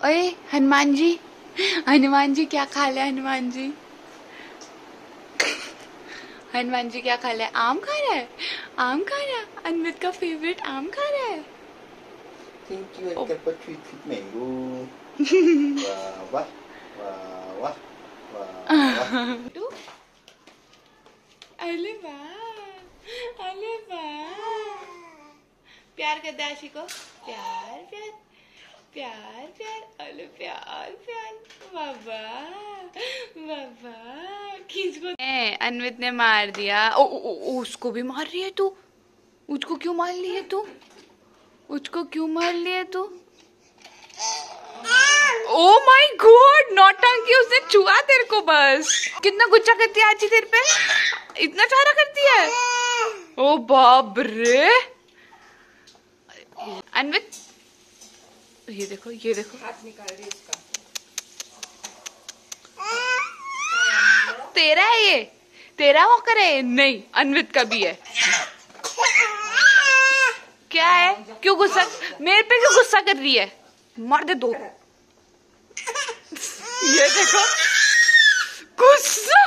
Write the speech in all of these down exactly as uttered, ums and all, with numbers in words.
ओए हनुमान जी, हनुमान जी क्या खा ले? हनुमान जी हनुमान जी क्या खा ले? आम खा रहा है, आम खा रहा है। अन्वित का फेवरेट आम खा रहा है। Thank you, oh. वाह वाह वाह वाह वाह। अरे वाह, अरे वाह। प्यार करते आशी को, प्यार प्यार प्यार प्यार, अरे प्यार प्यार। बाबा बाबा खींच को। अन्वित ने मार दिया। ओ, ओ, ओ उसको भी मार रही है तू? उसको क्यों मार ली है तू? उसको क्यों मार लिया तू? ओ माय गॉड, नौटंकी, उसने छुआ तेरे को बस। कितना गुस्सा करती है आजी तेरे पे, इतना सारा करती है। ओ बाप रे। अन्वित ये देखो, ये देखो, हाथ निकाल रही इसका। तेरा है ये, तेरा वॉकर है? नहीं, अन्वित का भी है। क्या है? क्यों गुस्सा मेरे पे क्यों गुस्सा कर रही है? मार दे दो। ये देखो, गुस्सा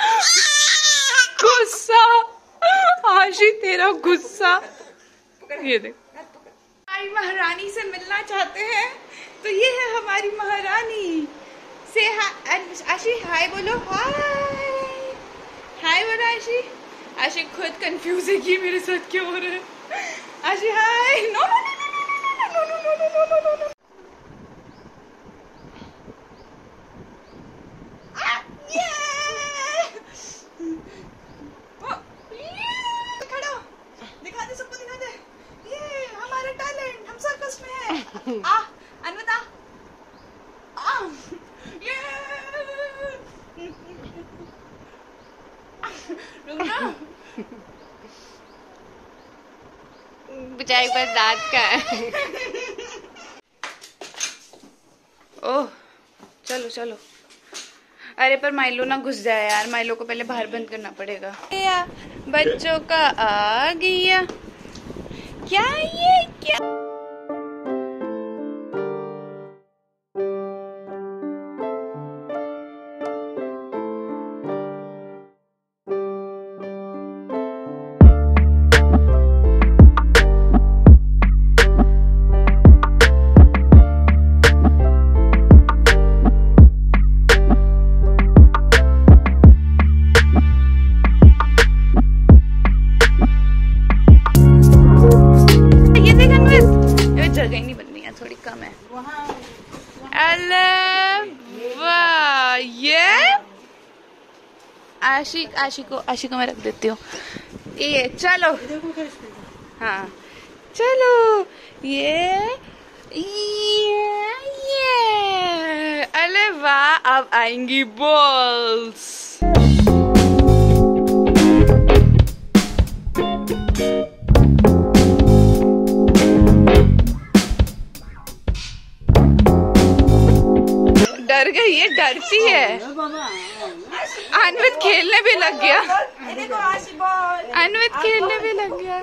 गुस्सा आशी, तेरा गुस्सा। ये देखो, हमारी महारानी से मिलना चाहते हैं तो ये है हमारी महारानी। से आशी हाय बोलो, हाय हाय बोलो आशी। आशी खुद कंफ्यूज है कि मेरे साथ क्यों हो रहा है। Aashi hi. No no no no no no no no no no. खड़ो, दिखा दे सबको, दिखा दे, ये हमारा टैलेंट, हम सर्कस में हैं। आ अन्वित आ, आ ये रुक ना, बेचारे के पास दांत का है। ओह चलो चलो। अरे पर माइलो ना घुस जाए यार, माइलो को पहले बाहर बंद करना पड़ेगा। बच्चों का आ गया क्या? ये क्या? जगह नहीं बन रही है, थोड़ी कम है। वाह, ये आशी, आशी को आशी को मैं रख देती हूँ। ये चलो, हाँ चलो, ये ये ये अरे वाह, अब आएंगी बॉल्स। डर गई, ये डरती है। अन्वित खेलने भी लग गया, अन्वित खेलने भी लग गया।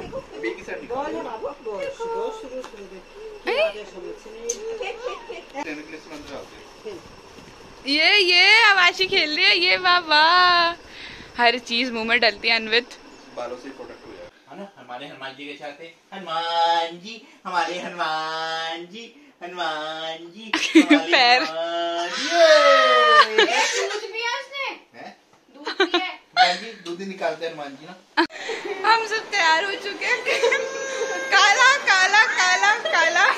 ये ये अब आशी खेल रही है, ये वाह वाह, हर चीज मुंह में डलती है अन्वित। बालों से प्रोटेक्ट हो जाए, है ना? हमारे हनुमान जी के साथ, हनुमान जी, हमारे हनुमान जी, हनुमान जी, पैर दूध पिया उसने, दूध पिया, दूध निकालते हैं हनुमान जी ना। हम सब तैयार हो चुके हैं। काला काला काला काला,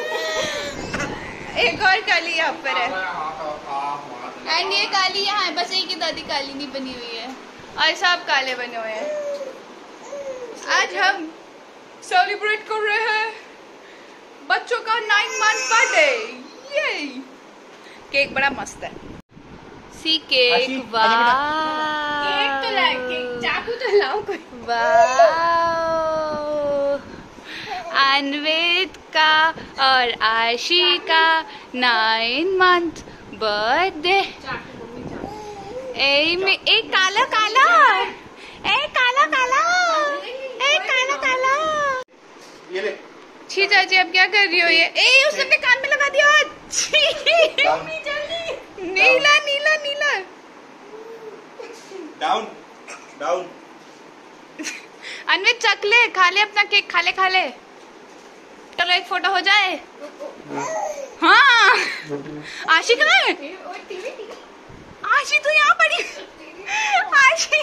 एक और काली यहाँ पर है, एंड ये काली यहाँ है, बस एक ही दादी काली नहीं बनी हुई है, और सब काले बने हुए हैं। आज हम सेलिब्रेट कर रहे हैं बच्चों का नाइन मंथ बर्थडे। ये केक बड़ा मस्त है, सी केक। वाह, केक तो लाओ, केक चाकू तो लाओ कोई। वाह, अन्वित का और आशी का नाइन मंथ बर्थडे। ए में एक काला काला, ए काला काला, ए काला काला। ये ले। छी चाची अब क्या कर रही हो? ये ए उसने अपने कान में लगा दिया। नीला नीला नीला। Down down. अन्वित चख ले, खा ले अपना केक, खा ले खा ले। चलो एक फोटो हो जाए। हाँ आशी कहाँ है? आशी तो यहाँ पड़ी। आशी।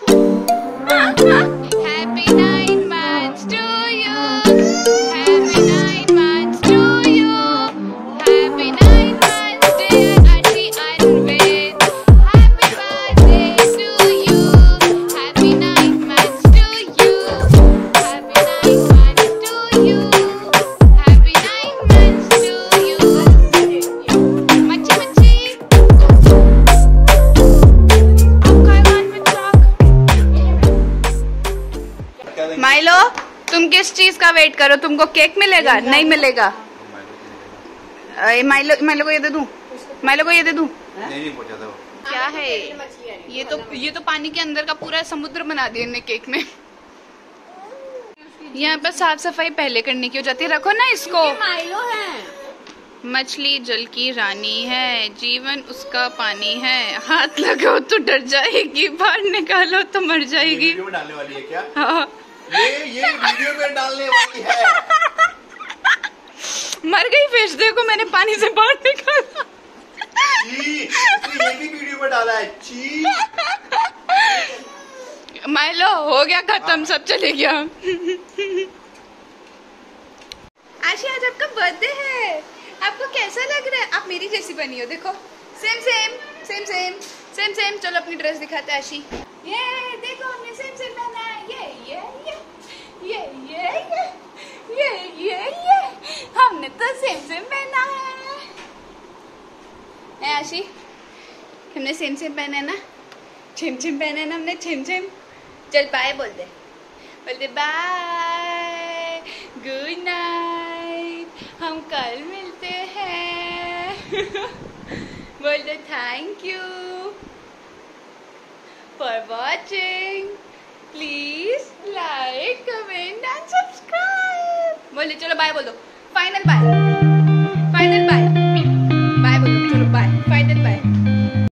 Happy nine months to you. Happy nine months to you. Happy nine months dear Ashi Anvit. Happy birthday to you. Happy nine months to you. Happy nine months to you. Happy nine months to you. Machi machi. माइलो तुम किस चीज का wait करो? तुमको cake मिलेगा? नहीं मिलेगा। माइलो माइलो को ये दे दूं? माइलो को ये दे दूं? नहीं नहीं पहुंचा था वो। क्या है ये? तो ये तो पानी के अंदर का पूरा समुद्र बना दिया इन्हें केक में। यहाँ पर साफ सफाई पहले करने की हो जाती है। रखो ना इसको। माइलो है। मछली जल की रानी है, जीवन उसका पानी है। हाथ लगाओ तो डर जाएगी, बाहर निकालो तो मर जाएगी। वीडियो में डालने वाली है क्या? हाँ। ये ये वीडियो में डालने वाली है। मर गई फिश, देखो मैंने पानी से बाहर निकाला। छी, इसने ये भी वीडियो में डाला है। छी। माइलो हो गया खत्म, सब चले गया। आशी आज आपका बर्थडे है, आपको कैसा लग रहा है? आप मेरी जैसी बनी हो, देखो same same same same same same. चलो अपनी ड्रेस दिखाते हैं आशी। ये देखो हमने सेम सेम पहना है। ये ये ये ये ये ये ये ये हमने तो सेम सेम पहना है। ए आशी हमने सेम सेम पहना है ना? छिम छिम पहना है ना हमने? छिम छिम। चल बाय बोल दे, बोल दे बाय, गुड नाइट, हम कल मिलते हैं। बोल दे thank you for watching, please like comment and subscribe. बोल दे चलो बाय बोल दो, फाइनल बाय, फाइनल बाय।